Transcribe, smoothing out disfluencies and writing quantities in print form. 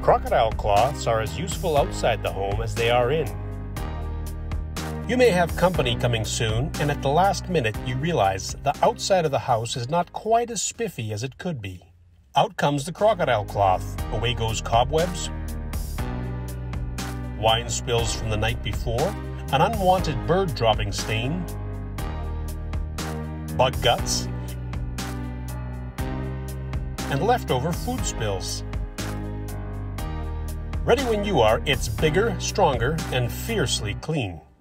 Crocodile cloths are as useful outside the home as they are in. You may have company coming soon, and at the last minute you realize the outside of the house is not quite as spiffy as it could be. Out comes the crocodile cloth. Away goes cobwebs, wine spills from the night before, an unwanted bird dropping stain, bug guts, and leftover food spills. Ready when you are, it's bigger, stronger, and fiercely clean.